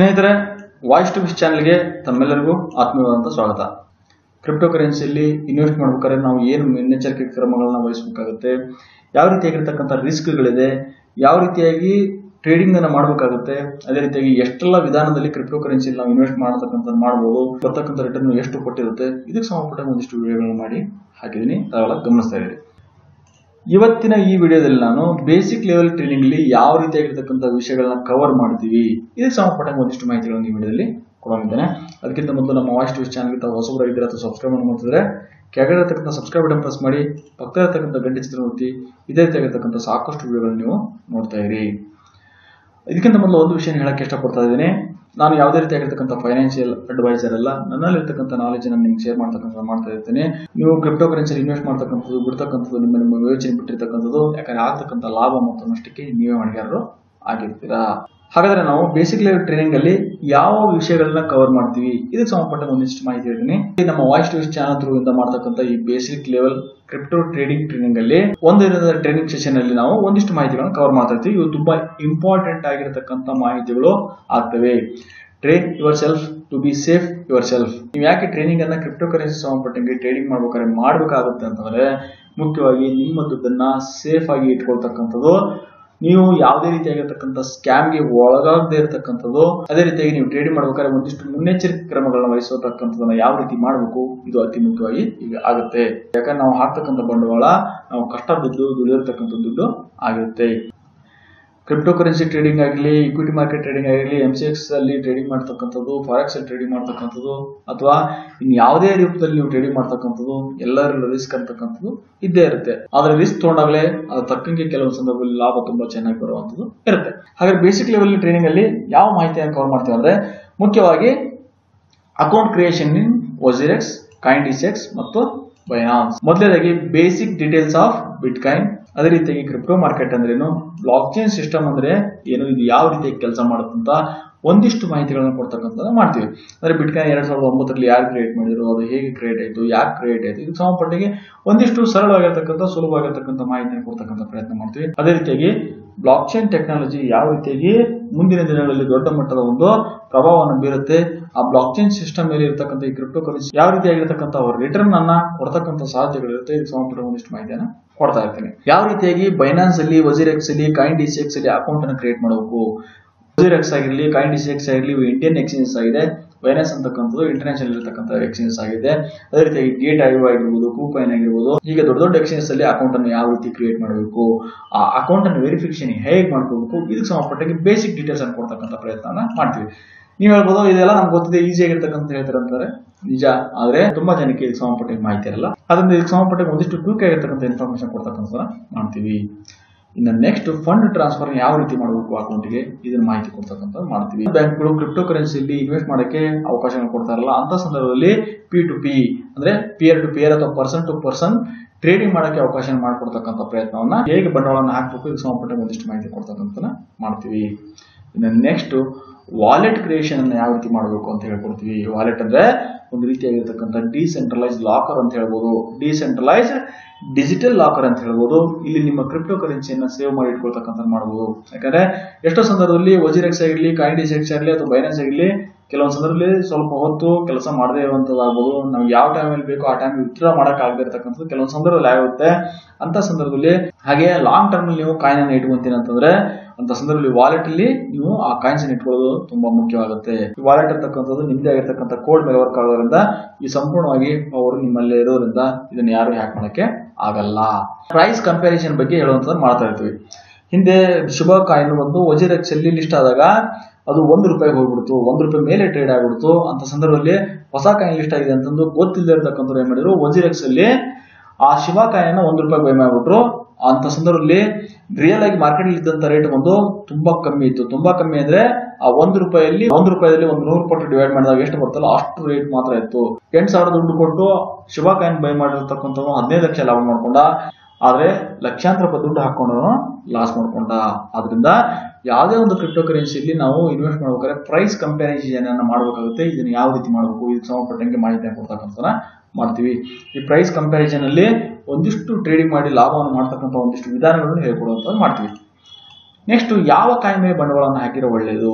ಸ್ನೇಹಿತರೆ, voice to wish ಚಾನಲ್ಗೆ ತಮ್ಮೆಲ್ಲರಿಗೂ ಆತ್ಮೀಯವಾದಂಥ ಸ್ವಾಗತ. ಕ್ರಿಪ್ಟೋ ಕರೆನ್ಸಿಯಲ್ಲಿ ಇನ್ವೆಸ್ಟ್ ಮಾಡಬೇಕಾದ್ರೆ ನಾವು ಏನು ಮುನ್ನೆಚ್ಚರಿಕೆ ಕ್ರಮಗಳನ್ನ ವಹಿಸಬೇಕಾಗುತ್ತೆ, ಯಾವ ರೀತಿಯಾಗಿರ್ತಕ್ಕಂಥ ರಿಸ್ಕ್ಗಳಿದೆ, ಯಾವ ರೀತಿಯಾಗಿ ಟ್ರೇಡಿಂಗ್ ಅನ್ನು ಮಾಡಬೇಕಾಗುತ್ತೆ, ಅದೇ ರೀತಿಯಾಗಿ ಎಷ್ಟೆಲ್ಲ ವಿಧಾನದಲ್ಲಿ ಕ್ರಿಪ್ಟೋ ಕರೆನ್ಸಿಯಲ್ಲಿ ನಾವು ಇನ್ವೆಸ್ಟ್ ಮಾಡತಕ್ಕಂಥ ಮಾಡ್ಬೋದು, ಬರ್ತಕ್ಕಂಥ ರಿಟರ್ನ್ ಎಷ್ಟು ಕೊಟ್ಟಿರುತ್ತೆ, ಇದಕ್ಕೆ ಸಂಬಂಧಪಟ್ಟ ಒಂದಿಷ್ಟು ವಿಡಿಯೋಗಳನ್ನು ಮಾಡಿ ಹಾಕಿದ್ದೀನಿ. ಅವೆಲ್ಲ ಗಮನಿಸ್ತಾ ಇದ್ದೀರಿ. ಇವತ್ತಿನ ಈ ವಿಡಿಯೋದಲ್ಲಿ ನಾನು ಬೇಸಿಕ್ ಲೆವೆಲ್ ಟ್ರೇಡಿಂಗ್ ಅಲ್ಲಿ ಯಾವ ರೀತಿಯಾಗಿರ್ತಕ್ಕಂಥ ವಿಷಯಗಳನ್ನ ಕವರ್ ಮಾಡ್ತೀವಿ, ಇದಕ್ಕೆ ಸಂಬಂಧಪಟ್ಟ ಒಂದಿಷ್ಟು ಮಾಹಿತಿಗಳನ್ನು ಈ ವಿಡಿಯೋದಲ್ಲಿ ಕೊಡಲಿದ್ದೇನೆ. ಅದಕ್ಕಿಂತ ಮೊದಲು ನಮ್ಮ ವಾಯ್ಸ್ ಟು ವಿಶ್ ಚಾನಲ್ಗೆ ತಾವು ಹೊಸಬರಾಗಿದ್ದರೆ ಅಥವಾ ಸಬ್ಸ್ಕ್ರೈಬ್ ಮಾಡ್ತಿದ್ರೆ ಕೆಳಗಡೆ ಇರತಕ್ಕಂಥ ಸಬ್ಸ್ಕ್ರೈಬ್ ಬಟನ್ ಪ್ರೆಸ್ ಮಾಡಿ, ಪಕ್ಕದ ಇರತಕ್ಕಂಥ ಗಂಟೆ ಚಿತ್ರ ಒತ್ತಿ ಇದೇ ರೀತಿಯಾಗಿರ್ತಕ್ಕಂಥ ಸಾಕಷ್ಟು ವಿಡಿಯೋಗಳನ್ನು ನೀವು ನೋಡ್ತಾ ಇರಿ. ಇದಕ್ಕಿಂತ ಮೊದಲು ಒಂದು ವಿಷಯ ಹೇಳಕ್ಕೆ ಇಷ್ಟಪಡ್ತಾ ಇದ್ದೀನಿ. ನಾನು ಯಾವುದೇ ರೀತಿಯಾಗಿರ್ತಕ್ಕಂಥ ಫೈನಾನ್ಷಿಯಲ್ ಅಡ್ವೈಸರ್ ಅಲ್ಲ. ನನ್ನಲ್ಲಿರ್ತಕ್ಕಂಥ ನಾಲೆಜ್ ಅನ್ನು ನಿಮ್ಗೆ ಶೇರ್ ಮಾಡ್ತಾ ಇರ್ತೀನಿ. ನೀವು ಕ್ರಿಪ್ಟೋ ಕರೆನ್ಸಿಯಲ್ಲಿ ಇನ್ವೆಸ್ಟ್ ಮಾಡ್ತಕ್ಕಂಥದ್ದು, ಬಿಡ್ತಕ್ಕಂಥದ್ದು ನಿಮ್ಮ ಯೋಚನೆ ಬಿಟ್ಟಿರ್ತಕ್ಕಂಥದ್ದು, ಯಾಕಂದ್ರೆ ಆಗ್ತಕ್ಕಂಥ ಲಾಭ ಮತ್ತು ನಷ್ಟಕ್ಕೆ ನೀವೇ ಹೊಣೆಗಾರರು ಆಗಿರ್ತೀರಾ. ಹಾಗಾದ್ರೆ ನಾವು ಬೇಸಿಕ್ ಲೆವೆಲ್ ಟ್ರೇಡಿಂಗ್ ಅಲ್ಲಿ ಯಾವ ವಿಷಯಗಳನ್ನ ಕವರ್ ಮಾಡ್ತೀವಿ, ಇದಕ್ಕೆ ಸಂಬಂಧಪಟ್ಟ ಒಂದಿಷ್ಟು ಮಾಹಿತಿ ಹೇಳ್ತೀನಿ. ನಮ್ಮ voice to wish channel through ಇಂದ ಮಾಡ್ತಕ್ಕಂಥ ಈ ಬೇಸಿಕ್ ಲೆವೆಲ್ ಕ್ರಿಪ್ಟೋ ಟ್ರೇಡಿಂಗ್ ಅಲ್ಲಿ ಒಂದು ದಿನದ ಟ್ರೇನಿಂಗ್ ಸೆಷನ್ ಅಲ್ಲಿ ನಾವು ಒಂದಿಷ್ಟು ಮಾಹಿತಿಗಳನ್ನು ಕವರ್ ಮಾಡ್ತಾ ಇರ್ತೀವಿ. ಇವು ತುಂಬಾ ಇಂಪಾರ್ಟೆಂಟ್ ಆಗಿರತಕ್ಕಂಥ ಮಾಹಿತಿಗಳು ಆಗ್ತವೆ. Train yourself to be safe yourself. ನೀವು ಯಾಕೆ ಟ್ರೈನಿಂಗ್ ಅನ್ನ ಕ್ರಿಪ್ಟೋ ಕರೆನ್ಸಿ ಸಂಬಂಧಪಟ್ಟಂಗೆ ಟ್ರೇಡಿಂಗ್ ಮಾಡಬೇಕಾಗುತ್ತೆ ಅಂತಂದ್ರೆ, ಮುಖ್ಯವಾಗಿ ನಿಮ್ಮ ದುಡ್ಡನ್ನ ಸೇಫ್ ಆಗಿ ಇಟ್ಕೊಳ್ತಕ್ಕಂಥದ್ದು, ನೀವು ಯಾವುದೇ ರೀತಿಯಾಗಿರ್ತಕ್ಕಂಥ ಸ್ಕ್ಯಾಮ್ಗೆ ಒಳಗಾಗದೇ ಇರತಕ್ಕಂಥದ್ದು, ಅದೇ ರೀತಿಯಾಗಿ ನೀವು ಟ್ರೇಡಿಂಗ್ ಮಾಡ್ಬೇಕಾದ್ರೆ ಒಂದಿಷ್ಟು ಮುನ್ನೆಚ್ಚರಿಕೆ ಕ್ರಮಗಳನ್ನ ವಹಿಸತಕ್ಕಂಥದನ್ನ ಯಾವ ರೀತಿ ಮಾಡಬೇಕು, ಇದು ಅತಿ ಮುಖ್ಯವಾಗಿ ಈಗ ಆಗುತ್ತೆ. ಯಾಕಂದ್ರೆ ನಾವು ಹಾಕ್ತಕ್ಕಂಥ ಬಂಡವಾಳ ನಾವು ಕಷ್ಟ ಬಿದ್ದು ದುಡಿದಿರ್ತಕ್ಕಂಥ ದುಡ್ಡು ಆಗಿರುತ್ತೆ. ಕ್ರಿಪ್ಟೋ ಕರೆನ್ಸಿ ಟ್ರೇಡಿಂಗ್ ಆಗಲಿ, ಇಕ್ವಿಟಿ ಮಾರ್ಕೆಟ್ ಟ್ರೇಡಿಂಗ್ ಆಗಲಿ, MCX ಅಲ್ಲಿ ಟ್ರೇಡಿಂಗ್ ಮಾಡ್ತಕ್ಕಂಥದ್ದು, ಫಾರೆಕ್ಸ್ ಅಲ್ಲಿ ಟ್ರೇಡಿಂಗ್ ಮಾಡ್ತಕ್ಕಂಥದ್ದು, ಅಥವಾ ಇನ್ ಯಾವುದೇ ರೂಪದಲ್ಲಿ ನೀವು ಟ್ರೇಡಿಂಗ್ ಮಾಡ್ತಕ್ಕಂಥದ್ದು, ಎಲ್ಲರಲ್ಲೂ ರಿಸ್ಕ್ ಅಂತಕ್ಕಂಥದ್ದು ಇದ್ದೇ ಇರುತ್ತೆ. ಆದ್ರೆ ರಿಸ್ಕ್ ತಗೊಂಡಾಗಲೇ ಅದ್ರ ತಕ್ಕಂಗೆ ಕೆಲವೊಂದು ಸಂದರ್ಭದಲ್ಲಿ ಲಾಭ ತುಂಬಾ ಚೆನ್ನಾಗಿ ಬರುವಂಥದ್ದು ಇರುತ್ತೆ. ಹಾಗಾದ್ರೆ ಬೇಸಿಕ್ ಲೆವೆಲ್ ಟ್ರೇಡಿಂಗ್ ಅಲ್ಲಿ ಯಾವ ಮಾಹಿತಿಯನ್ನು ಕವರ್ ಮಾಡ್ತೀವಿ ಅಂದ್ರೆ, ಮುಖ್ಯವಾಗಿ account creation in OZRX, CoinDCX ಮತ್ತು ಬೈನಾನ್ಸ್. ಮೊದಲನೇದಾಗಿ ಬೇಸಿಕ್ ಡೀಟೇಲ್ಸ್ ಆಫ್ ಬಿಟ್ಕಾಯಿನ್, ಅದೇ ರೀತಿಯಾಗಿ ಕ್ರಿಪ್ಟೋ ಮಾರ್ಕೆಟ್ ಅಂದ್ರೇನು, ಬ್ಲಾಕ್ ಚೈನ್ ಸಿಸ್ಟಮ್ ಅಂದ್ರೆ ಏನು, ಇದು ಯಾವ ರೀತಿಯಾಗಿ ಕೆಲಸ ಮಾಡುತ್ತಂತ ಒಂದಿಷ್ಟು ಮಾಹಿತಿಗಳನ್ನ ಕೊಡ್ತಕ್ಕಂಥದ್ದು ಮಾಡ್ತೀವಿ. ಅಂದ್ರೆ ಬಿಟ್ಕಾಯಿನ್ 2009ರಲ್ಲಿ ಯಾರು ಕ್ರಿಯೇಟ್ ಮಾಡಿದ್ರು, ಅದು ಹೇಗೆ ಕ್ರಿಯೇಟ್ ಆಯಿತು, ಯಾಕೆ ಕ್ರಿಯೇಟ್ ಆಯಿತು, ಇದಕ್ಕೆ ಸಂಬಂಧಪಟ್ಟಿಗೆ ಒಂದಿಷ್ಟು ಸರಳವಾಗಿರ್ತಕ್ಕಂಥ ಸುಲಭವಾಗಿರ್ತಕ್ಕಂಥ ಮಾಹಿತಿಯನ್ನು ಕೊಡ್ತಕ್ಕಂಥ ಪ್ರಯತ್ನ ಮಾಡ್ತೀವಿ. ಅದೇ ರೀತಿಯಾಗಿ ಬ್ಲಾಕ್ ಚೈನ್ ಟೆಕ್ನಾಲಜಿ ಯಾವ ರೀತಿಯಾಗಿ ಮುಂದಿನ ದಿನಗಳಲ್ಲಿ ದೊಡ್ಡ ಮಟ್ಟದ ಒಂದು ಪ್ರಭಾವವನ್ನು ಬೀರುತ್ತೆ, ಆ ಬ್ಲಾಕ್ ಚೈನ್ ಸಿಸ್ಟಮ್ ಮೇಲೆ ಇರತಕ್ಕಂಥ ಈ ಕ್ರಿಪ್ಟೋ ಕರೆನ್ಸಿ ಯಾವ ರೀತಿಯಾಗಿರ್ತಕ್ಕಂಥ ರಿಟರ್ನ್ ಅನ್ನ ಕೊಡ್ತಕ್ಕಂಥ ಸಾಧ್ಯತೆಗಳಿರುತ್ತೆ, ಇದಕ್ಕೆ ಸಂಬಂಧಪಟ್ಟ ಒಂದಿಷ್ಟು ಮಾಹಿತಿಯನ್ನು ಕೊಡ್ತಾ ಇರ್ತೀನಿ. ಯಾವ ರೀತಿಯಾಗಿ ಬೈನಾನ್ಸ್ ಅಲ್ಲಿ, OZRX ಅಲ್ಲಿ, CoinDCX ಅಲ್ಲಿ ಅಕೌಂಟ್ ಅನ್ನು ಕ್ರಿಯೇಟ್ ಮಾಡಬೇಕು. OZRX ಆಗಿರಲಿ, CoinDCX ಆಗಿರಲಿ ಇಂಡಿಯನ್ ಎಕ್ಸ್ಚೇಂಜಸ್ ಆಗಿದೆ. ಬೈನಾನ್ಸ್ ಅಂತಕ್ಕಂಥದ್ದು ಇಂಟರ್ನ್ಯಾಷನಲ್ ಇರತಕ್ಕಂಥ ಎಕ್ಸ್ಚೇಂಜಸ್ ಆಗಿದೆ. ಅದೇ ರೀತಿಯಾಗಿ Gate.io ಆಗಿರ್ಬೋದು, KuCoin ಆಗಿರ್ಬೋದು, ಹೀಗೆ ದೊಡ್ಡ ದೊಡ್ಡ ಎಕ್ಸ್ಚೇಂಜಸ್ ಅಲ್ಲಿ ಅಕೌಂಟ್ ಅನ್ನು ಯಾವ ರೀತಿ ಕ್ರಿಯೇಟ್ ಮಾಡಬೇಕು, ಆ ಅಕೌಂಟ್ ಅನ್ನು ವೆರಿಫಿಕೇಶನ್ ಹೇಗೆ ಮಾಡ್ಕೋಬೇಕು, ಇದಕ್ಕೆ ಸಂಬಂಧಪಟ್ಟಾಗಿ ಬೇಸಿಕ್ ಡೀಟೇಲ್ಸ್ ಅನ್ನು ಕೊಡ್ತಕ್ಕಂಥ ಪ್ರಯತ್ನ ಮಾಡ್ತೀವಿ. ನೀವು ಹೇಳ್ಬೋದು ಇದೆಲ್ಲ ನಮ್ಗೆ ಗೊತ್ತಿದೆ, ಈಸಿ ಆಗಿರ್ತಕ್ಕಂಥ ಹೇಳ್ತಾರೆ ಅಂತಾರೆ. ನಿಜ, ಆದ್ರೆ ತುಂಬಾ ಜನಕ್ಕೆ ಇದಕ್ಕೆ ಸಂಬಂಧಪಟ್ಟ ಮಾಹಿತಿ ಇರಲ್ಲ. ಅದರಿಂದ ಇದಕ್ಕೆ ಸಂಬಂಧಪಟ್ಟ ಒಂದಿಷ್ಟು ಕ್ವಿಕ್ ಆಗಿರ್ತಕ್ಕಂಥ ಇನ್ಫಾರ್ಮೇಶನ್ ಕೊಡ್ತಕ್ಕಂಥ ಮಾಡ್ತೀವಿ. ಇನ್ನು ನೆಕ್ಸ್ಟ್ ಫಂಡ್ ಟ್ರಾನ್ಸ್ಫರ್ ಯಾವ ರೀತಿ ಮಾಡಬೇಕು ಅಕೌಂಟ್ಗೆ, ಇದನ್ನ ಮಾಹಿತಿ ಕೊಡ್ತಕ್ಕಂಥ ಮಾಡ್ತೀವಿ. ಬ್ಯಾಂಕ್ಗಳು ಕ್ರಿಪ್ಟೋ ಕರೆನ್ಸಿಯಲ್ಲಿ ಇನ್ವೆಸ್ಟ್ ಮಾಡಕ್ಕೆ ಅವಕಾಶಗಳು ಕೊಡ್ತಾ ಇರಲ್ಲ. ಅಂತ ಸಂದರ್ಭದಲ್ಲಿ P2P ಅಂದ್ರೆ ಪಿಯರ್ ಟು ಪಿಯರ್ ಅಥವಾ ಪರ್ಸನ್ ಟು ಪರ್ಸನ್ ಟ್ರೇಡಿಂಗ್ ಮಾಡಕ್ಕೆ ಅವಕಾಶ ಮಾಡಿಕೊಡ್ತಕ್ಕಂಥ ಪ್ರಯತ್ನವನ್ನ, ಹೇಗೆ ಬಂಡವಾಳವನ್ನು ಹಾಕಬೇಕು, ಇದಕ್ಕೆ ಸಂಬಂಧಪಟ್ಟ ಒಂದಿಷ್ಟು ಮಾಹಿತಿ ಕೊಡ್ತಕ್ಕಂಥ ಮಾಡ್ತೀವಿ. ಇನ್ನು ನೆಕ್ಸ್ಟ್ ವಾಲೆಟ್ ಕ್ರಿಯೇಷನ್ ಅನ್ನು ಯಾವ ರೀತಿ ಮಾಡಬೇಕು ಅಂತ ಹೇಳ್ಕೊಡ್ತೀವಿ. ವಾಲೆಟ್ ಅಂದ್ರೆ ಒಂದು ರೀತಿಯಾಗಿರ್ತಕ್ಕಂಥ ಡಿಸೆಂಟ್ರಲೈಸ್ ಲಾಕರ್ ಅಂತ ಹೇಳ್ಬೋದು, ಡಿಸೆಂಟ್ರಲೈಸ್ಡ್ ಡಿಜಿಟಲ್ ಲಾಕರ್ ಅಂತ ಹೇಳ್ಬೋದು. ಇಲ್ಲಿ ನಿಮ್ಮ ಕ್ರಿಪ್ಟೋ ಕರೆನ್ಸಿಯನ್ನ ಸೇವ್ ಮಾಡಿ ಇಟ್ಕೊಳ್ತಕ್ಕಂಥ ಮಾಡ್ಬೋದು. ಯಾಕಂದ್ರೆ ಎಷ್ಟೋ ಸಂದರ್ಭದಲ್ಲಿ OZRX ಆಗಿರಲಿ, CoinDCX ಆಗಿರಲಿ ಅಥವಾ ಬೈನಾನ್ಸ್ ಆಗಿರಲಿ ಕೆಲವೊಂದು ಸಂದರ್ಭದಲ್ಲಿ ಸ್ವಲ್ಪ ಹೊತ್ತು ಕೆಲಸ ಮಾಡದೇ ಇರುವಂತದ್ದಾಗ್ಬೋದು. ನಮ್ಗೆ ಯಾವ ಟೈಮಲ್ಲಿ ಬೇಕೋ ಆ ಟೈಮ್ ವಿತ್ಡ್ರಾ ಮಾಡಕ್ ಆಗದೆ ಇರತಕ್ಕಂಥದ್ದು ಕೆಲವೊಂದು ಸಂದರ್ಭದಲ್ಲಿ ಆಗುತ್ತೆ. ಅಂತ ಸಂದರ್ಭದಲ್ಲಿ ಹಾಗೆ ಲಾಂಗ್ ಟರ್ಮ್ ಅಲ್ಲಿ ನೀವು ಕಾಯಿನ್ ಅನ್ನು ಇಟ್ಕೊಂತೀನಿ ಅಂತಂದ್ರೆ, ಅಂತ ಸಂದರ್ಭದಲ್ಲಿ ವಾಲೆಟ್ ಅಲ್ಲಿ ನೀವು ಆ ಕಾಯಿನ್ಸ್ ಇಟ್ಕೊಳ್ಳೋದು ತುಂಬಾ ಮುಖ್ಯವಾಗುತ್ತೆ. ಈ ವಾಲೆಟ್ ಅಂತಕ್ಕಂಥದ್ದು ನಿಮ್ಮದೇ ಆಗಿರ್ತಕ್ಕಂಥ ಕೋಡ್ ಮೇಲೆ ವರ್ಕ್ ಆಗೋದ್ರಿಂದ, ಈ ಸಂಪೂರ್ಣವಾಗಿ ಅವರು ನಿಮ್ಮಲ್ಲೇ ಇರೋದ್ರಿಂದ ಇದನ್ನ ಯಾರು ಹ್ಯಾಕ್ ಮಾಡಕ್ಕೆ ಆಗಲ್ಲ. ಪ್ರೈಸ್ ಕಂಪ್ಯಾರಿಸನ್ ಬಗ್ಗೆ ಹೇಳುವಂತದ್ದು ಮಾಡ್ತಾ ಇರ್ತೀವಿ. ಹಿಂದೆ ಶುಭ ಕಾಯಿನ್ ಒಂದು OZRX ಅಲ್ಲಿ ಲಿಸ್ಟ್ ಆದಾಗ ಅದು ₹1 ಹೋಗ್ಬಿಡ್ತು, ₹1 ಮೇಲೆ ಟ್ರೇಡ್ ಆಗ್ಬಿಡ್ತು. ಅಂತ ಸಂದರ್ಭದಲ್ಲಿ ಹೊಸ ಕಾಯಿನ್ ಲಿಸ್ಟ್ ಆಗಿದೆ ಅಂತಂದು ಗೊತ್ತಿಲ್ಲದೆ ಇರತಕ್ಕಂಥವ್ರು ಏನ್ ಮಾಡಿದ್ರು, OZRX ಅಲ್ಲಿ ಆ ಶಿವ ಕಾಯಿನ್ ₹1 ಬೈ ಮಾಡ್ಬಿಟ್ರು. ಅಂತ ಸಂದರ್ಭದಲ್ಲಿ ರಿಯಲ್ ಆಗಿ ಮಾರ್ಕೆಟ್ ಇದ್ದಂತ ರೇಟ್ ಒಂದು ತುಂಬಾ ಕಮ್ಮಿ ಇತ್ತು. ತುಂಬಾ ಕಮ್ಮಿ ಅಂದ್ರೆ ಆ ₹1ದಲ್ಲಿ ₹1 ಒಂದು 100 ಪಟ್ಟು ಡಿವೈಡ್ ಮಾಡಿದಾಗ ಎಷ್ಟು ಬರ್ತಲ್ಲ ಅಷ್ಟು ರೇಟ್ ಮಾತ್ರ ಇತ್ತು. 8,000 ದುಡ್ಡು ಕೊಟ್ಟು ಶಿವ ಕಾಯಿನ್ ಬೈ ಮಾಡಿರ್ತಕ್ಕಂಥ 15 ಲಕ್ಷ ಲಾಭ ಮಾಡ್ಕೊಂಡ, ಆದ್ರೆ ಲಕ್ಷಾಂತರ ರೂಪಾಯಿ ದುಡ್ಡು ಹಾಕೊಂಡು ಲಾಸ್ ಮಾಡ್ಕೊಂಡ. ಆದ್ರಿಂದ ಯಾವುದೇ ಒಂದು ಕ್ರಿಪ್ಟೋ ಕರೆನ್ಸಿಯಲ್ಲಿ ನಾವು ಇನ್ವೆಸ್ಟ್ ಮಾಡ್ಬೇಕಾದ್ರೆ ಪ್ರೈಸ್ ಕಂಪ್ಯಾರಿಸನ್ ಅನ್ನ ಮಾಡಬೇಕಾಗುತ್ತೆ. ಇದನ್ನ ಯಾವ ರೀತಿ ಮಾಡಬೇಕು, ಇದಕ್ಕೆ ಸಂಬಂಧಪಟ್ಟಂಗೆ ಮಾಹಿತಿ ಕೊಡ್ತಕ್ಕಂಥ ಮಾಡ್ತೀವಿ. ಈ ಪ್ರೈಸ್ ಕಂಪ್ಯಾರಿಸನ್ ಅಲ್ಲಿ ಒಂದಿಷ್ಟು ಟ್ರೇಡಿಂಗ್ ಮಾಡಿ ಲಾಭವನ್ನು ಮಾಡ್ತಕ್ಕಂಥ ಒಂದಿಷ್ಟು ವಿಧಾನಗಳನ್ನು ಹೇಳ್ಕೊಡುವಂತ ಮಾಡ್ತೀವಿ. ನೆಕ್ಸ್ಟ್ ಯಾವ ಕಾಯಿನ್ ಮೇಲೆ ಬಂಡವಾಳವನ್ನು ಹಾಕಿರೋ ಒಳ್ಳೆಯದು,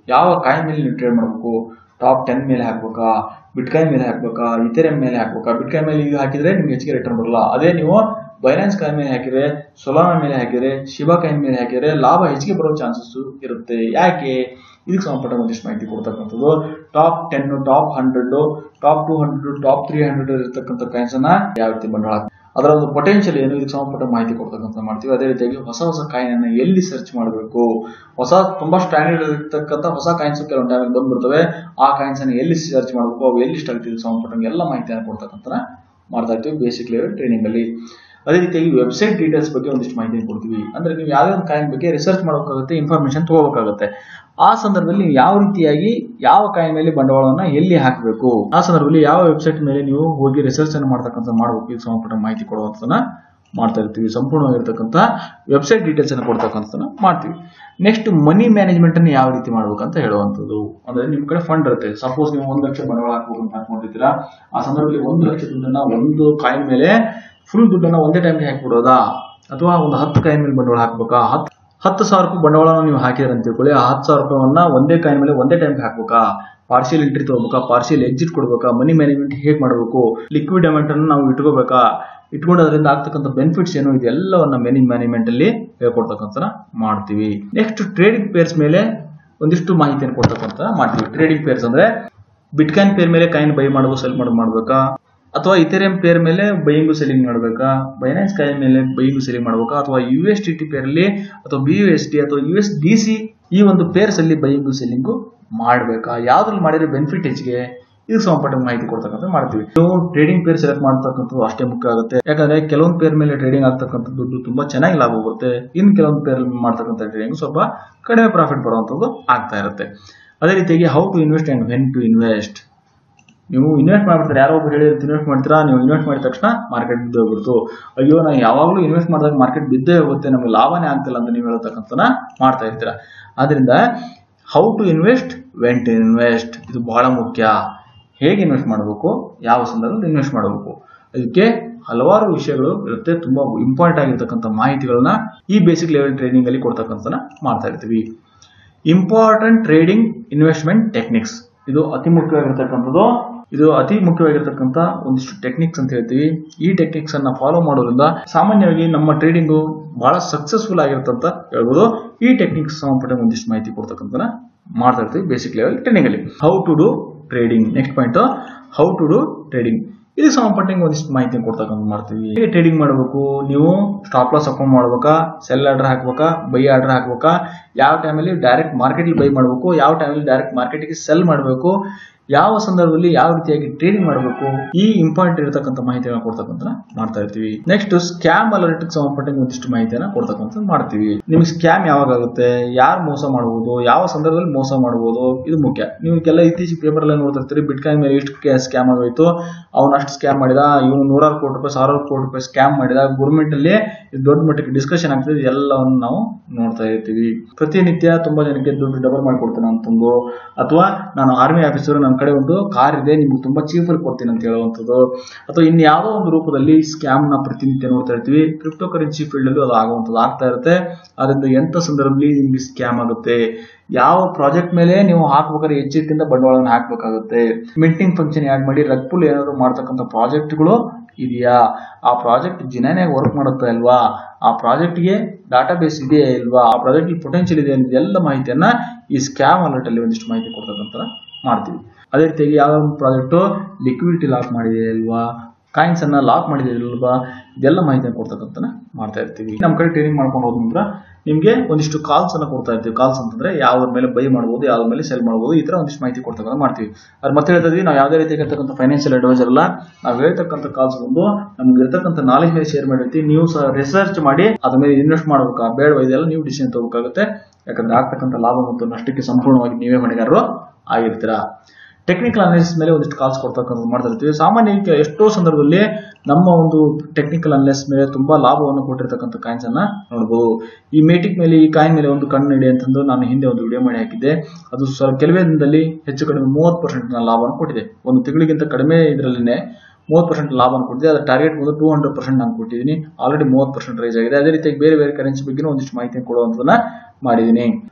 ಯಾವ ಕಾಯಿನ್ ಮೇಲೆ ನೀವು ಟ್ರೇಡ್ ಮಾಡಬೇಕು, ಟಾಪ್ 10 ಮೇಲೆ ಹಾಕ್ಬೇಕಾ, ಬಿಟ್ಕಾಯಿನ್ ಮೇಲೆ ಹಾಕ್ಬೇಕಾ, ಇಥೆರಿಯಂ ಮೇಲೆ ಹಾಕ್ಬೇಕಾ. ಬಿಟ್ಕಾಯಿನ್ ಮೇಲೆ ಈಗ ಹಾಕಿದ್ರೆ ನಿಮ್ಗೆ ಹೆಚ್ಚಿಗೆ ರಿಟರ್ನ್ ಬರಲ್ಲ. ಅದೇ ನೀವು ಬೈನಾನ್ಸ್ ಕಾಯಿನ್ ಮೇಲೆ ಹಾಕಿದ್ರೆ, ಸೊಲಾನಾ ಮೇಲೆ ಹಾಕಿದ್ರೆ, ಶಿಬಾ ಕಾಯಿನ್ ಮೇಲೆ ಹಾಕಿದ್ರೆ ಲಾಭ ಹೆಚ್ಚಿಗೆ ಬರೋ ಚಾನ್ಸಸ್ ಇರುತ್ತೆ. ಯಾಕೆ? ಇದಕ್ಕೆ ಸಂಬಂಧಪಟ್ಟ ಒಂದಿಷ್ಟು ಮಾಹಿತಿ ಕೊಡ್ತಕ್ಕಂಥದ್ದು. ಟಾಪ್ 10, ಟಾಪ್ 100, ಟಾಪ್ 200, ಟಾಪ್ 300 ಇರತಕ್ಕಂಥ ಕಾಯಿನ್ಸ್ ಅನ್ನ ಯಾವ ರೀತಿ ಬಂಡವಾಳ, ಅದರ ಒಂದು ಪೊಟೆನ್ಷಿಯಲ್ ಏನು, ಇದಕ್ಕೆ ಸಂಬಂಧಪಟ್ಟ ಮಾಹಿತಿ ಕೊಡ್ತಕ್ಕಂಥ ಮಾಡ್ತೀವಿ. ಅದೇ ರೀತಿಯಾಗಿ ಹೊಸ ಕಾಯಿನ್ ಅನ್ನ ಎಲ್ಲಿ ಸರ್ಚ್ ಮಾಡಬೇಕು, ತುಂಬಾ ಸ್ಟ್ಯಾಂಡರ್ಡ್ ಇರತಕ್ಕಂಥ ಹೊಸ ಕಾಯಿನ್ಸ್ ಕೆಲವೊಂದು ಟೈಮಲ್ಲಿ ಬಂದ್ಬಿಡ್ತವೆ. ಆ ಕಾಯಿನ್ಸ್ ಅನ್ನ ಎಲ್ಲಿ ಸರ್ಚ್ ಮಾಡಬೇಕು, ಅವು ಎಲ್ಲಿ ಸ್ಟಾರ್ಟ್ ಇದಕ್ಕೆ ಸಂಬಂಧಪಟ್ಟಂಗೆ ಎಲ್ಲ ಮಾಹಿತಿಯನ್ನು ಕೊಡ್ತಕ್ಕಂಥ ಮಾಡ್ತಾ ಇರ್ತೀವಿ ಬೇಸಿಕ್ ಲೆವೆಲ್ ಟ್ರೈನಿಂಗ್ ಅಲ್ಲಿ. ಅದೇ ರೀತಿಯಾಗಿ ವೆಬ್ಸೈಟ್ ಡೀಟೇಲ್ಸ್ ಬಗ್ಗೆ ಒಂದಿಷ್ಟು ಮಾಹಿತಿ ಕೊಡ್ತೀವಿ. ಅಂದ್ರೆ ನೀವು ಯಾವುದೇ ಒಂದು ಕಾಯಿನ್ ಬಗ್ಗೆ ರಿಸರ್ಚ್ ಮಾಡಬೇಕಾಗುತ್ತೆ, ಇನ್ಫಾರ್ಮೇಶನ್ ತಗೋಬೇಕಾಗುತ್ತೆ. ಆ ಸಂದರ್ಭದಲ್ಲಿ ನೀವು ಯಾವ ರೀತಿಯಾಗಿ ಯಾವ ಕಾಯಿನ್ ಮೇಲೆ ಬಂಡವಾಳವನ್ನ ಎಲ್ಲಿ ಹಾಕಬೇಕು, ಆ ಸಂದರ್ಭದಲ್ಲಿ ಯಾವ ವೆಬ್ಸೈಟ್ ಮೇಲೆ ನೀವು ಹೋಗಿ ರಿಸರ್ಚ್ ಅನ್ನು ಮಾಡ್ತಕ್ಕಂಥ ಮಾಡಬೇಕು, ಇದಕ್ಕೆ ಸಂಬಂಧಪಟ್ಟ ಮಾಹಿತಿ ಕೊಡುವಂತದನ್ನ ಮಾಡ್ತಾ ಇರ್ತೀವಿ. ಸಂಪೂರ್ಣವಾಗಿರ್ತಕ್ಕಂಥ ವೆಬ್ಸೈಟ್ ಡೀಟೇಲ್ಸ್ ಅನ್ನು ಕೊಡ್ತಕ್ಕಂಥದನ್ನ ಮಾಡ್ತೀವಿ. ನೆಕ್ಸ್ಟ್ ಮನಿ ಮ್ಯಾನೇಜ್ಮೆಂಟ್ ಅನ್ನು ಯಾವ ರೀತಿ ಮಾಡ್ಬೇಕು ಅಂತ ಹೇಳುವಂಥದ್ದು. ಅಂದ್ರೆ ನಿಮ್ ಕಡೆ ಫಂಡ್ ಇರುತ್ತೆ. ಸಪೋಸ್ ನೀವು 1 ಲಕ್ಷ ಬಂಡವಾಳ ಹಾಕಬೇಕು ಅಂತ ಅನ್ಕೊಂಡಿರ್ತೀರಾ. ಆ ಸಂದರ್ಭದಲ್ಲಿ 1 ಲಕ್ಷ ದುಡ್ಡನ್ನ ಒಂದು ಕಾಯಿನ್ ಮೇಲೆ ಫುಲ್ ದುಡ್ಡನ್ನ ಒಂದೇ ಟೈಮ್ಗೆ ಹಾಕಿಬಿಡೋದಾ, ಅಥವಾ ಒಂದು 10 ಕಾಯಿನ್ ಮೇಲೆ ಬಂಡವಾಳ ಹಾಕ್ಬೇಕಾ, 10,000 ರೂಪಾಯಿ ಬಂಡವಾಳ ನೀವು ಹಾಕಿದ್ರೆ ಅಂತ ತಿಳ್ಕೊಳ್ಳಿ. ಆ 10,000 ರೂಪಾಯಿವನ್ನ ಒಂದೇ ಕಾಯಿನ್ ಮೇಲೆ ಒಂದೇ ಟೈಮ್ಗೆ ಹಾಕ್ಬೇಕಾ, ಪಾರ್ಷಿಯಲ್ ಎಂಟ್ರಿ ತಗೋಬೇಕಾ, ಪಾರ್ಷಿಯಲ್ ಎಕ್ಸಿಟ್ ಕೊಡ್ಬೇಕಾ, ಮನಿ ಮ್ಯಾನೇಜ್ಮೆಂಟ್ ಹೇಗೆ ಮಾಡಬೇಕು, ಲಿಕ್ವಿಡ್ ಅಮೌಂಟ್ ಅನ್ನು ನಾವು ಇಟ್ಕೋಬೇಕಾ, ಇಟ್ಕೊಂಡೋದ್ರಿಂದ ಆಗ್ತಕ್ಕಂಥ ಬೆನಿಫಿಟ್ಸ್ ಏನು, ಇದೆಲ್ಲವನ್ನ ಮ್ಯಾನೇಜ್ಮೆಂಟ್ ಅಲ್ಲಿ ಹೇಳ್ಕೊಡ್ತಕ್ಕಂಥ ಮಾಡ್ತೀವಿ. ನೆಕ್ಸ್ಟ್ ಟ್ರೇಡಿಂಗ್ ಪೇರ್ಸ್ ಮೇಲೆ ಒಂದಿಷ್ಟು ಮಾಹಿತಿಯನ್ನು ಕೊಡ್ತಕ್ಕಂಥ ಮಾಡ್ತೀವಿ. ಟ್ರೇಡಿಂಗ್ ಪೇರ್ಸ್ ಅಂದ್ರೆ ಬಿಟ್ಕಾಯಿನ್ ಪೇರ್ ಮೇಲೆ ಕಾಯಿನ್ ಬೈ ಮಾಡೋದು ಸೆಲ್ ಮಾಡೋದು ಮಾಡ್ಬೇಕಾ, ಅಥವಾ ಇಥೆರಿಯಂ ಪೇರ್ ಮೇಲೆ ಬೈಯಿಂಗು ಸೆಲ್ಲಿಂಗ್ ಮಾಡಬೇಕಾ, ಬೈನಾನ್ಸ್ ಕಾಯಿನ್ ಮೇಲೆ ಬೈಯಿಂಗು ಸೆಲ್ಲಿಂಗ್ ಮಾಡಬೇಕಾ, ಅಥವಾ USDT ಪೇರ್ ಅಲ್ಲಿ ಅಥವಾ BUSD ಅಥವಾ USDC ಈ ಒಂದು ಪೇರ್ಸ್ ಅಲ್ಲಿ ಬೈಯಿಂಗು ಸೆಲ್ಲಿಂಗು ಮಾಡಬೇಕಾ, ಯಾವ್ದ್ರಲ್ಲಿ ಮಾಡಿದ್ರೆ ಬೆನಿಫಿಟ್ ಹೆಚ್ಚಿಗೆ, ಇದಕ್ಕೆ ಸಂಬಂಧಪಟ್ಟ ಮಾಹಿತಿ ಕೊಡ್ತಕ್ಕಂಥ ಮಾಡ್ತೀವಿ. ನೀವು ಟ್ರೇಡಿಂಗ್ ಪೇರ್ ಸೆಲೆಕ್ಟ್ ಮಾಡ್ತಕ್ಕಂಥದ್ದು ಅಷ್ಟೇ ಮುಖ್ಯ ಆಗುತ್ತೆ. ಯಾಕಂದ್ರೆ ಕೆಲವೊಂದು ಪೇರ್ ಮೇಲೆ ಟ್ರೇಡಿಂಗ್ ಆಗ್ತಕ್ಕಂಥ ದುಡ್ಡು ತುಂಬಾ ಚೆನ್ನಾಗಿ ಲಾಭ ಬರುತ್ತೆ. ಇನ್ನು ಕೆಲವೊಂದು ಪೇರ್ ಮಾಡ್ತಕ್ಕಂಥ ಟ್ರೇಡಿಂಗ್ ಸ್ವಲ್ಪ ಕಡಿಮೆ ಪ್ರಾಫಿಟ್ ಬರುವಂತದ್ದು ಆಗ್ತಾ ಇರುತ್ತೆ. ಅದೇ ರೀತಿಯಾಗಿ how to invest and when to invest. ನೀವು ಇನ್ವೆಸ್ಟ್ ಮಾಡ್ಬಿಡ್ತಾರೆ, ಯಾರೋ ಒಬ್ರು ಹೇಳಿ ಇನ್ವೆಸ್ಟ್ ಮಾಡ್ತೀರಾ, ನೀವು ಇನ್ವೆಸ್ಟ್ ಮಾಡಿದ ತಕ್ಷಣ ಮಾರ್ಕೆಟ್ ಬಿದ್ದು ಹೋಗ್ಬಿಡ್ತು, ಅಯ್ಯೋ ನಾವು ಯಾವಾಗಲೂ ಇನ್ವೆಸ್ಟ್ ಮಾಡಿದಾಗ ಮಾರ್ಕೆಟ್ ಬಿದ್ದೇ ಹೋಗುತ್ತೆ, ನಮಗೆ ಲಾಭನೇ ಆಗ್ತಿಲ್ಲ ಅಂತ ನೀವು ಹೇಳ್ತಕ್ಕಂಥ ಮಾಡ್ತಾ ಇರ್ತೀರಾ. ಆದ್ರಿಂದ how to invest, when to invest ಇದು ಬಹಳ ಮುಖ್ಯ. ಹೇಗೆ ಇನ್ವೆಸ್ಟ್ ಮಾಡಬೇಕು, ಯಾವ ಸಂದರ್ಭದಲ್ಲಿ ಇನ್ವೆಸ್ಟ್ ಮಾಡಬೇಕು, ಅದಕ್ಕೆ ಹಲವಾರು ವಿಷಯಗಳು ಇರುತ್ತೆ. ತುಂಬಾ ಇಂಪಾರ್ಟೆಂಟ್ ಆಗಿರ್ತಕ್ಕಂಥ ಮಾಹಿತಿಗಳನ್ನ ಈ ಬೇಸಿಕ್ ಲೆವೆಲ್ ಟ್ರೇಡಿಂಗ್ ಅಲ್ಲಿ ಕೊಡ್ತಕ್ಕಂಥ ಮಾಡ್ತಾ ಇರ್ತೀವಿ. ಇಂಪಾರ್ಟೆಂಟ್ ಟ್ರೇಡಿಂಗ್ ಇನ್ವೆಸ್ಟ್ಮೆಂಟ್ ಟೆಕ್ನಿಕ್ಸ್, ಇದು ಅತಿ ಮುಖ್ಯವಾಗಿರ್ತಕ್ಕಂಥದ್ದು. ಇದು ಅತಿ ಮುಖ್ಯವಾಗಿರ್ತಕ್ಕಂಥ ಒಂದಿಷ್ಟು ಟೆಕ್ನಿಕ್ಸ್ ಅಂತ ಹೇಳ್ತೀವಿ. ಈ ಟೆಕ್ನಿಕ್ಸ್ ಅನ್ನ ಫಾಲೋ ಮಾಡೋದ್ರಿಂದ ಸಾಮಾನ್ಯವಾಗಿ ನಮ್ಮ ಟ್ರೇಡಿಂಗು ಬಹಳ ಸಕ್ಸಸ್ಫುಲ್ ಆಗಿರುತ್ತೆ ಅಂತ ಹೇಳ್ಬೋದು. ಈ ಟೆಕ್ನಿಕ್ಸ್ ಸಂಬಂಧಪಟ್ಟ ಒಂದಿಷ್ಟು ಮಾಹಿತಿ ಕೊಡ್ತಕ್ಕಂಥ ಮಾಡ್ತಾ ಇರ್ತೀವಿ ಬೇಸಿಕ್ ಲೆವೆಲ್ ಟ್ರೇಡಿಂಗ್ ಅಲ್ಲಿ. How to do trading. Next point how to do trading. ಇದಕ್ಕೆ ಸಂಬಂಧಪಟ್ಟಂಗೆ ಒಂದಿಷ್ಟು ಮಾಹಿತಿ ಕೊಡ್ತಕ್ಕಂಥ ಮಾಡ್ತೀವಿ. ಹೇಗೆ ಟ್ರೇಡಿಂಗ್ ಮಾಡಬೇಕು, ನೀವು ಸ್ಟಾಪ್ ಲಾಸ್ ಅಕೌಂಟ್ ಮಾಡ್ಬೇಕಾ, ಸೆಲ್ ಆರ್ಡರ್ ಹಾಕ್ಬೇಕಾ, ಬೈ ಆರ್ಡರ್ ಹಾಕ್ಬೇಕಾ, ಯಾವ ಟೈಮಲ್ಲಿ ಡೈರೆಕ್ಟ್ ಮಾರ್ಕೆಟ್ ಬೈ ಮಾಡಬೇಕು, ಯಾವ ಟೈಮಲ್ಲಿ ಡೈರೆಕ್ಟ್ ಮಾರ್ಕೆಟ್ಗೆ ಸೆಲ್ ಮಾಡಬೇಕು, ಯಾವ ಸಂದರ್ಭದಲ್ಲಿ ಯಾವ ರೀತಿಯಾಗಿ ಟ್ರೇಡಿಂಗ್ ಮಾಡಬೇಕು, ಈ ಇಂಪಾರ್ಟೆಂಟ್ ಇರತಕ್ಕಂಥ ಮಾಹಿತಿಯನ್ನು ಕೊಡ್ತಕ್ಕಂಥ ಮಾಡ್ತಾ ಇರ್ತೀವಿ. ನೆಕ್ಸ್ಟ್ ಸ್ಕ್ಯಾಮ್ ಅಲರ್ಟ್ ಸಂಬಂಧಪಟ್ಟ ಒಂದಿಷ್ಟು ಮಾಹಿತಿಯನ್ನು ಕೊಡ್ತಕ್ಕಂಥ ಮಾಡ್ತೀವಿ. ನಿಮ್ಗೆ ಸ್ಕ್ಯಾಮ್ ಯಾವಾಗ ಆಗುತ್ತೆ, ಯಾರು ಮೋಸ ಮಾಡಬಹುದು, ಯಾವ ಸಂದರ್ಭದಲ್ಲಿ ಮೋಸ ಮಾಡಬಹುದು, ಇದು ಮುಖ್ಯ. ನೀವೆಲ್ಲ ಇತ್ತೀಚಿಗೆ ಪೇಪರ್ ಎಲ್ಲ ನೋಡ್ತಾ ಇರ್ತೀರಿ, ಬಿಟ್ಕಾಯಿನ್ ಮೇಲೆ ಎಷ್ಟು ಸ್ಕ್ಯಾಮ್ ಆಗೋಯ್ತು, ಅವನು ಅಷ್ಟು ಸ್ಕ್ಯಾಮ್ ಮಾಡಿದ, ಇವನು 100 ಕೋಟಿ ರೂಪಾಯಿ 1000 ಕೋಟಿ ರೂಪಾಯಿ ಸ್ಕ್ಯಾಮ್ ಮಾಡಿದ, ಗೌರ್ಮೆಂಟ್ ಅಲ್ಲಿ ದೊಡ್ಡ ಮಟ್ಟಕ್ಕೆ ಡಿಸ್ಕಷನ್ ಆಗ್ತದೆ. ಎಲ್ಲವನ್ನು ನಾವು ನೋಡ್ತಾ ಇರ್ತೀವಿ. ಪ್ರತಿನಿತ್ಯ ತುಂಬಾ ಜನಕ್ಕೆ ದುಡ್ಡು ಡಬಲ್ ಮಾಡಿಕೊಡ್ತೇನೆ ಅಂತಂದು, ಅಥವಾ ನಾನು ಆರ್ಮಿ ಆಫೀಸರ್, ನನ್ನ ಕಡೆ ಒಂದು ಕಾರ್ ಇದೆ, ನಿಮ್ಗೆ ತುಂಬಾ ಚೀಪ್ ಅಲ್ಲಿ ಕೊಡ್ತೀನಿ ಅಂತ ಹೇಳುವಂಥದ್ದು, ಅಥವಾ ಇನ್ಯಾವುದೋ ಒಂದು ರೂಪದಲ್ಲಿ ಸ್ಕ್ಯಾಮ್ ನ ಪ್ರತಿನಿತ್ಯ ನೋಡ್ತಾ ಇರ್ತೀವಿ. ಕ್ರಿಪ್ಟೋ ಕರೆನ್ಸಿ ಫೀಲ್ಡ್ ಅಲ್ಲಿ ಅದು ಆಗುವಂಥದ್ದು ಆಗ್ತಾ ಇರುತ್ತೆ. ಅದರಿಂದ ಎಂತ ಸಂದರ್ಭದಲ್ಲಿ ನಿಮ್ಗೆ ಸ್ಕ್ಯಾಮ್ ಆಗುತ್ತೆ, ಯಾವ ಪ್ರಾಜೆಕ್ಟ್ ಮೇಲೆ ನೀವು ಹಾಕ್ಬೇಕಾದ್ರೆ ಎಚ್ಚರಿಕೆಯಿಂದ ಬಂಡವಾಳವನ್ನು ಹಾಕ್ಬೇಕಾಗುತ್ತೆ, ಮಿಂಟಿಂಗ್ ಫಂಕ್ಷನ್ ಆಡ್ ಮಾಡಿ ರಗ್ಪುಲ್ ಏನಾದ್ರು ಮಾಡ್ತಕ್ಕಂಥ ಪ್ರಾಜೆಕ್ಟ್ಗಳು ಇದೆಯಾ, ಆ ಪ್ರಾಜೆಕ್ಟ್ ಜಿನಾನಿಯಾಗಿ ವರ್ಕ್ ಮಾಡುತ್ತಾ ಇಲ್ವಾ, ಆ ಪ್ರಾಜೆಕ್ಟ್ಗೆ ಡಾಟಾ ಬೇಸ್ ಇದೆಯಾ ಇಲ್ವಾ, ಆ ಪ್ರಾಜೆಕ್ಟ್ ಪೊಟೆನ್ಷಿಯಲ್ ಇದೆ ಅನ್ನೋದು ಎಲ್ಲ ಮಾಹಿತಿಯನ್ನ ಈ ಸ್ಕ್ಯಾಮ್ ಅಲರ್ಟ್ ಅಲ್ಲಿ ಒಂದಿಷ್ಟು ಮಾಹಿತಿ ಕೊಡ್ತಕ್ಕಂಥ ಮಾಡ್ತೀವಿ. ಅದೇ ರೀತಿಯಾಗಿ ಯಾವ ಪ್ರಾಜೆಕ್ಟ್ ಲಿಕ್ವಿಡಿಟಿ ಲಾಕ್ ಮಾಡಿದೆ ಇಲ್ವಾ, ಕಾಯಿನ್ಸ್ ಅನ್ನ ಲಾಕ್ ಮಾಡಿದೆ ಇಲ್ವಾ, ಇದೆಲ್ಲ ಮಾಹಿತಿಯನ್ನು ಕೊಡ್ತಕ್ಕಂಥ ಮಾಡ್ತಾ ಇರ್ತೀವಿ. ನಮ್ಮ ಕಡೆ ಟ್ರೇಡಿಂಗ್ ಮಾಡ್ಕೊಂಡು ಹೋದ ನಂತರ ನಿಮಗೆ ಒಂದಿಷ್ಟು ಕಾಲ್ಸ್ ಅನ್ನ ಕೊಡ್ತಾ ಇರ್ತೀವಿ. ಕಾಲ್ಸ್ ಅಂತಂದ್ರೆ ಯಾವ್ದ್ರ ಮೇಲೆ ಬೈ ಮಾಡಬಹುದು, ಯಾವ್ದ್ರ ಮೇಲೆ ಸೆಲ್ ಮಾಡಬಹುದು, ಈ ತರ ಒಂದಿಷ್ಟು ಮಾಹಿತಿ ಕೊಡ್ತಕ್ಕಂಥ ಮಾಡ್ತೀವಿ. ಅದು ಮತ್ತೆ ಹೇಳ್ತಾ ಇದೀವಿ, ನಾವು ಯಾವುದೇ ರೀತಿಯಾಗಿರ್ತಕ್ಕಂಥ ಫೈನಾನ್ಷಿಯಲ್ ಅಡ್ವೈಸರ್ ಅಲ್ಲ. ನಾವು ಹೇಳ್ತಕ್ಕಂಥ ಕಾಲ್ಸ್ ಬಂದು ನಮ್ಗೆ ಇರ್ತಕ್ಕಂಥ ನಾಲೆಜ್ ಮೇಲೆ ಶೇರ್ ಮಾಡಿರ್ತೀವಿ. ನೀವು ಸಹ ರಿಸರ್ಚ್ ಮಾಡಿ ಅದ್ರ ಮೇಲೆ ಇನ್ವೆಸ್ಟ್ ಮಾಡಬೇಕಾ ಬೇಡವಾ ಇದೆಲ್ಲ ನೀವು ಡಿಸಿಷನ್ ತಗೋಬೇಕಾಗುತ್ತೆ. ಯಾಕಂದ್ರೆ ಆಗ್ತಕ್ಕಂಥ ಲಾಭ ಮತ್ತು ನಷ್ಟಕ್ಕೆ ಸಂಪೂರ್ಣವಾಗಿ ನೀವೇ ಹೊಣೆಗಾರರು ಆಗಿರ್ತೀರಾ. ಟೆಕ್ನಿಕಲ್ ಅನಾಲಿಸಿಸ್ ಮೇಲೆ ಒಂದಿಷ್ಟು ಕಾಲ್ಸ್ ಕೊಡ್ತಕ್ಕಂಥ ಮಾಡ್ತಾ ಇರ್ತೀವಿ. ಸಾಮಾನ್ಯ ಎಷ್ಟೋ ಸಂದರ್ಭದಲ್ಲಿ ನಮ್ಮ ಒಂದು ಟೆಕ್ನಿಕಲ್ ಅನಾಲಿಸಿಸ್ ಮೇಲೆ ತುಂಬಾ ಲಾಭವನ್ನು ಕೊಟ್ಟಿರ್ತಕ್ಕಂಥ ಕಾಯಿನ್ಸ್ ಅನ್ನ ನೋಡಬಹುದು. ಈ ಮೇಟಿಕ್ ಮೇಲೆ, ಈ ಕಾಯಿನ್ ಮೇಲೆ ಒಂದು ಕಣ್ಣು ಇಡಿ ಅಂತಂದು ನಾನು ಹಿಂದೆ ಒಂದು ವಿಡಿಯೋ ಮಾಡಿ ಹಾಕಿದ್ದೆ. ಅದು ಕೆಲವೇ ದಿನದಲ್ಲಿ ಹೆಚ್ಚು ಕಡಿಮೆ 30% ಲಾಭವನ್ನು ಕೊಟ್ಟಿದೆ. ಒಂದು ತಿಂಗಳಿಗಿಂತ ಕಡಿಮೆ ಇದರಲ್ಲಿನೇ 30% ಲಾಭವನ್ನು ಕೊಟ್ಟಿದೆ. ಅದರ ಟಾರ್ಗೆಟ್ ಬಂದು 200% ನಾನು ಕೊಟ್ಟಿದ್ದೀನಿ. ಆಲ್ರೆಡಿ 30% ರೈಸ್ ಆಗಿದೆ. ಅದೇ ರೀತಿಯಾಗಿ ಬೇರೆ ಬೇರೆ ಕರೆನ್ಸಿ ಬಗ್ಗೆ ಒಂದಿಷ್ಟು ಮಾಹಿತಿ ಕೊಡುವಂತದನ್ನ ಮಾಡಿದ್ದೀನಿ.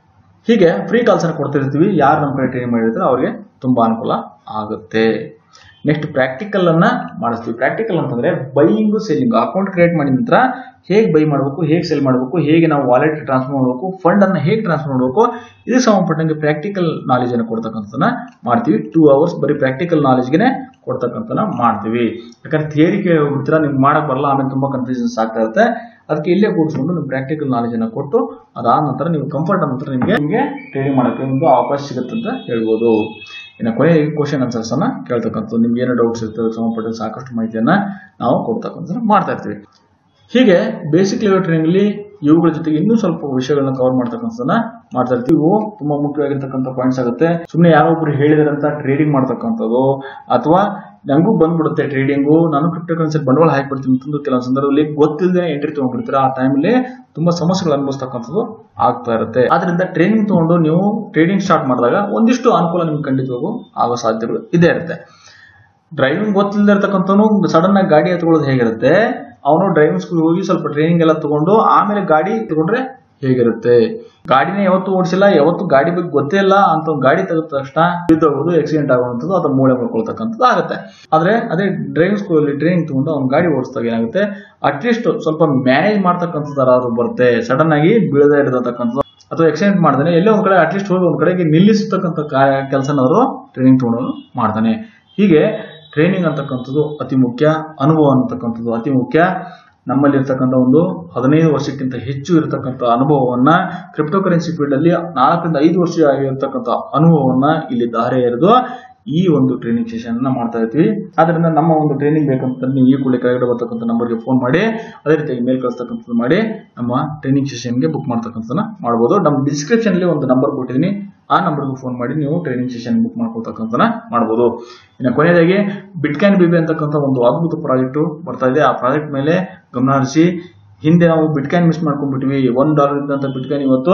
ಹೀಗೆ ಫ್ರೀ ಕಾಲ್ಸ್ ಅನ್ನು ಕೊಡ್ತಿರ್ತೀವಿ. ಯಾರು ನಮ್ಮ ಕಡೆ ಟ್ರೈನಿಂಗ್ ಮಾಡಿರ್ತಾರೆ ಅವರಿಗೆ ತುಂಬಾ ಅನುಕೂಲ ಆಗುತ್ತೆ. ನೆಕ್ಸ್ಟ್ ಪ್ರಾಕ್ಟಿಕಲ್ ಅನ್ನ ಮಾಡಿಸ್ತೀವಿ. ಪ್ರಾಕ್ಟಿಕಲ್ ಅಂತಂದ್ರೆ ಬೈಯಿಂಗ್ ಸೆಲ್ಲಿಂಗ್. ಅಕೌಂಟ್ ಕ್ರಿಯೇಟ್ ಮಾಡಿದ ನಂತರ ಹೇಗೆ ಬೈ ಮಾಡಬೇಕು, ಹೇಗೆ ಸೆಲ್ ಮಾಡಬೇಕು, ಹೇಗೆ ನಾವು ವಾಲೆಟ್ ಟ್ರಾನ್ಸ್ಫರ್ ಮಾಡಬೇಕು, ಫಂಡ್ ಅನ್ನ ಹೇಗೆ ಟ್ರಾನ್ಸ್ಫರ್ ಮಾಡಬೇಕು, ಇದಕ್ಕೆ ಸಂಬಂಧಪಟ್ಟಂಗೆ ಪ್ರಾಕ್ಟಿಕಲ್ ನಾಲೆಜ್ ಅನ್ನು ಕೊಡ್ತಕ್ಕಂಥದ್ದನ್ನ ಮಾಡ್ತೀವಿ. 2 hours ಬರೀ ಪ್ರಾಕ್ಟಿಕಲ್ ನಾಲೆಜ್ಗೆ ಕೊಡ್ತಕ್ಕಂಥನ್ನ ಮಾಡ್ತೀವಿ. ಯಾಕಂದ್ರೆ ಥಿಯರಿ ಕೇಳ್ಬಿಡ್ತೀರಾ, ನಿಮ್ಗೆ ಮಾಡಕ್ ಬರಲ್ಲ, ಆಮೇಲೆ ತುಂಬಾ ಕನ್ಫ್ಯೂಷನ್ಸ್ ಆಗ್ತಾ ಇರುತ್ತೆ. ಅದಕ್ಕೆ ಇಲ್ಲೇ ಕೂಡಿಸ್ಕೊಂಡು ನೀವು ಪ್ರಾಕ್ಟಿಕಲ್ ನಾಲೆಜ್ ಅನ್ನ ಕೊಟ್ಟು ಅದಾದ ನಂತರ ನೀವು ಕಂಫರ್ಟ್ ನಂತರ ನಿಮಗೆ ಟ್ರೇಡಿಂಗ್ ಮಾಡೋಕ್ಕೆ ಒಂದು ಅವಕಾಶ ಸಿಗುತ್ತೆ ಅಂತ ಹೇಳ್ಬೋದು. ಇನ್ನು ಕೊನೆ ಕ್ವಶನ್ ಆನ್ಸರ್ಸ್ ಅನ್ನ ಕೇಳ್ತಕ್ಕಂಥದ್ದು, ನಿಮ್ಗೆ ಏನೋ ಡೌಟ್ಸ್ ಇರ್ತದೆ ಸಂಬಂಧಪಟ್ಟ ಸಾಕಷ್ಟು ಮಾಹಿತಿಯನ್ನ ನಾವು ಕೊಡ್ತಕ್ಕಂಥ ಮಾಡ್ತಾ ಇರ್ತೀವಿ. ಹೀಗೆ ಬೇಸಿಕ್ ಲೆವೆಲ್ ಟ್ರೈನಿಂಗ್ ಅಲ್ಲಿ ಇವುಗಳ ಜೊತೆಗೆ ಇನ್ನೂ ಸ್ವಲ್ಪ ವಿಷಯಗಳನ್ನ ಕವರ್ ಮಾಡ್ತಕ್ಕಂಥದನ್ನ ಮಾಡ್ತಾ ಇರ್ತೀವಿ. ಇವು ತುಂಬಾ ಮುಖ್ಯವಾಗಿರ್ತಕ್ಕಂಥ ಪಾಯಿಂಟ್ಸ್ ಆಗುತ್ತೆ. ಸುಮ್ಮನೆ ಯಾರೋ ಒಬ್ರು ಹೇಳಿದಾರಂತ ಟ್ರೇಡಿಂಗ್ ಮಾಡ್ತಕ್ಕಂಥದ್ದು, ಅಥವಾ ನಂಗೂ ಬಂದ್ಬಿಡುತ್ತೆ ಟ್ರೇಡಿಂಗು, ನಾನು ಕ್ರಿಪ್ಟೋ ಕರೆನ್ಸಿ ಬಂಡವಾಳ ಹಾಕಿಬಿಡ್ತೀನಿ ಅಂತಂದು ಕೆಲವೊಂದು ಸಂದರ್ಭದಲ್ಲಿ ಗೊತ್ತಿಲ್ಲದೆ ಎಂಟ್ರಿ ತಗೊಂಡ್ಬಿಡ್ತೀರಾ. ಆ ಟೈಮಲ್ಲಿ ತುಂಬಾ ಸಮಸ್ಯೆಗಳು ಅನುಭವಿಸ್ತಕ್ಕಂಥದ್ದು ಆಗ್ತಾ ಇರುತ್ತೆ. ಆದ್ರಿಂದ ಟ್ರೈನಿಂಗ್ ತಗೊಂಡು ನೀವು ಟ್ರೇಡಿಂಗ್ ಸ್ಟಾರ್ಟ್ ಮಾಡಿದಾಗ ಒಂದಿಷ್ಟು ಅನುಕೂಲ ನಿಮ್ಗೆ ಖಂಡಿತವಾಗೂ ಆಗೋ ಸಾಧ್ಯತೆಗಳು ಇದೇ ಇರುತ್ತೆ. ಡ್ರೈವಿಂಗ್ ಗೊತ್ತಿಲ್ಲದೆ ಇರ್ತಕ್ಕಂಥವನು ಸಡನ್ ಆಗಿ ಗಾಡಿ ಎತ್ಕೊಳ್ಳೋದು ಹೇಗಿರುತ್ತೆ, ಅವನು ಡ್ರೈವಿಂಗ್ ಸ್ಕೂಲ್ ಹೋಗಿ ಸ್ವಲ್ಪ ಟ್ರೈನಿಂಗ್ ಎಲ್ಲ ತಗೊಂಡು ಆಮೇಲೆ ಗಾಡಿ ತಗೊಂಡ್ರೆ ಹೇಗಿರುತ್ತೆ. ಗಾಡಿನೇ ಯಾವತ್ತು ಓಡಿಸಿಲ್ಲ, ಯಾವತ್ತು ಗಾಡಿ ಬಗ್ಗೆ ಗೊತ್ತೇ ಇಲ್ಲ ಅಂತ ಗಾಡಿ ತೆಗೆದ ತಕ್ಷಣ ಬಿದ್ದೋಗೋದು, ಆಕ್ಸಿಡೆಂಟ್ ಆಗುವಂಥದ್ದು, ಅಥವಾ ಮೂಳೆ ಮಾಡ್ಕೊಳ್ತಕ್ಕಂಥದ್ದು ಆಗುತ್ತೆ. ಆದ್ರೆ ಅದೇ ಡ್ರೈವಿಂಗ್ ಸ್ಕೂಲಲ್ಲಿ ಟ್ರೈನಿಂಗ್ ತಗೊಂಡು ಅವ್ನು ಗಾಡಿ ಓಡಿಸಿದಾಗ ಏನಾಗುತ್ತೆ, ಅಟ್ಲೀಸ್ಟ್ ಸ್ವಲ್ಪ ಮ್ಯಾನೇಜ್ ಮಾಡ್ತಕ್ಕಂಥದ್ದು ಯಾರಾದ್ರೂ ಬರುತ್ತೆ. ಸಡನ್ ಆಗಿ ಬೀಳದೇ ಇರತಕ್ಕಂಥದ್ದು ಅಥವಾ ಆಕ್ಸಿಡೆಂಟ್ ಮಾಡ್ತಾನೆ ಎಲ್ಲೇ ಒಂದ್ ಕಡೆ ಅಟ್ಲೀಸ್ಟ್ ಹೋಗಿ ಒಂದ್ ಕಡೆಗೆ ನಿಲ್ಲಿಸತಕ್ಕಂಥ ಕೆಲಸನಾದ್ರು ಟ್ರೈನಿಂಗ್ ತಗೊಂಡು ಮಾಡ್ತಾನೆ. ಹೀಗೆ ಟ್ರೈನಿಂಗ್ ಅಂತಕ್ಕಂಥದ್ದು ಅತಿ ಮುಖ್ಯ, ಅನುಭವ ಅಂತಕ್ಕಂಥದ್ದು ಅತಿ ಮುಖ್ಯ. ನಮ್ಮಲ್ಲಿ ಇರ್ತಕ್ಕಂಥ ಒಂದು 15 ವರ್ಷಕ್ಕಿಂತ ಹೆಚ್ಚು ಇರತಕ್ಕಂಥ ಅನುಭವವನ್ನ, ಕ್ರಿಪ್ಟೋ ಕರೆನ್ಸಿ ಫೀಲ್ಡ್ ಅಲ್ಲಿ 4 ರಿಂದ 5 ವರ್ಷ ಆಗಿರತಕ್ಕಂಥ ಅನುಭವವನ್ನ ಇಲ್ಲಿ ದಾರೆ ಎರೆದು ಈ ಒಂದು ಟ್ರೈನಿಂಗ್ ಸೆಷನ್ ಮಾಡ್ತಾ ಇರ್ತೀವಿ. ಆದ್ರಿಂದ ನಮ್ಮ ಒಂದು ಟ್ರೈನಿಂಗ್ ಬೇಕಂತ ನೀವು ಈ ಕೂಡಲೇ ಕೆಳಗಡೆ ಬರ್ತಕ್ಕಂಥ ನಂಬರ್ಗೆ ಫೋನ್ ಮಾಡಿ, ಅದೇ ರೀತಿಯಾಗಿ ಮೇಲ್ ಕಳಿಸ್ತಕ್ಕಂಥದ್ದು ಮಾಡಿ ನಮ್ಮ ಟ್ರೈನಿಂಗ್ ಸೆಷನ್ಗೆ ಬುಕ್ ಮಾಡ್ತಕ್ಕಂಥದ್ದನ್ನ ಮಾಡ್ಬೋದು. ನಮ್ಮ ಡಿಸ್ಕ್ರಿಪ್ಷನ್ ಅಲ್ಲಿ ಒಂದು ನಂಬರ್ ಕೊಟ್ಟಿದ್ದೀನಿ, ಆ ನಂಬರ್ಗೆ ಫೋನ್ ಮಾಡಿ ನೀವು ಟ್ರೈನಿಂಗ್ ಸೆಷನ್ ಬುಕ್ ಮಾಡ್ಕೊಳ್ತಕ್ಕಂಥದ್ದನ್ನ ಮಾಡ್ಬೋದು. ಇನ್ನು ಕೊನೆಯದಾಗಿ ಬಿಟ್ಕಾಯಿನ್ ಬೇಬಿ ಅಂತಕ್ಕಂಥ ಒಂದು ಅದ್ಭುತ ಪ್ರಾಜೆಕ್ಟ್ ಬರ್ತಾ ಇದೆ. ಆ ಪ್ರಾಜೆಕ್ಟ್ ಮೇಲೆ ಗಮನ ಹರಿಸಿ. ಹಿಂದೆ ನಾವು ಬಿಟ್ಕಾಯಿನ್ ಮಿಸ್ ಮಾಡ್ಕೊಂಡ್ಬಿಟ್ವಿ. $1 ಇದ್ದಂತ ಬಿಟ್ಕಾಯಿನ್ ಇವತ್ತು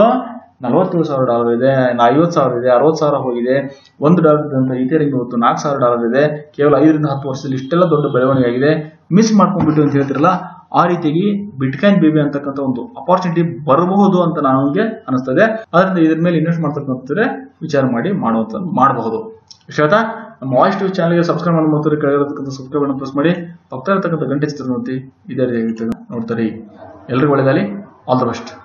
$47,000 ಇದೆ, $50,000 ಇದೆ, $60,000 ಹೋಗಿದೆ. $1 ಇದ್ದಂತ ಇಥೇರಿಯಂ ಇವತ್ತು $4,000 ಇದೆ. ಕೇವಲ 5 ರಿಂದ 10 ವರ್ಷದಲ್ಲಿ ಇಷ್ಟೆಲ್ಲ ದೊಡ್ಡ ಬೆಳವಣಿಗೆ ಆಗಿದೆ. ಮಿಸ್ ಮಾಡ್ಕೊಂಡ್ಬಿಟ್ಟು ಅಂತ ಹೇಳ್ತಿರಲ್ಲ, ಆ ರೀತಿಯಾಗಿ ಬಿಟ್ಕಾಯಿನ್ ಬೇಬಿ ಅಂತಕ್ಕಂಥ ಒಂದು ಅಪಾರ್ಚುನಿಟಿ ಬರಬಹುದು ಅಂತ ನನಗೆ ಅನಿಸ್ತದೆ. ಅದರಿಂದ ಇದ್ರ ಮೇಲೆ ಇನ್ವೆಸ್ಟ್ ಮಾಡ್ತಕ್ಕಂಥದ್ರೆ ವಿಚಾರ ಮಾಡಿ ಮಾಡಬಹುದು. ವಿಷಯ ನಮ್ಮ ವಾಯ್ಸ್ ಟಿವಿ ಚಾನಲ್ಗೆ ಸಬ್ಸ್ಕ್ರೈಬ್ ಮಾಡಿ ಮತ್ತು ಕೆಳಗಿರತಕ್ಕಂಥ ಸಬ್ಸ್ಕ್ರೈಬ್ ಅನ್ನು ಪ್ರೆಸ್ ಮಾಡಿ, ಪಕ್ಕದಲ್ಲಿರ್ತಕ್ಕಂಥ ಗಂಟೆ ಚಿತ್ರ ನೋಡಿ ಇದೇ ರೀತಿ ನೋಡ್ತಾರೆ. ಎಲ್ರಿಗೂ ಒಳ್ಳೆಯದಾಗಲಿ. All the best.